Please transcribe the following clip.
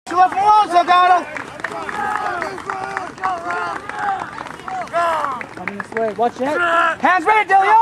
You left him alone, Delgado. Coming this way. Watch your head. Hands ready, Delia.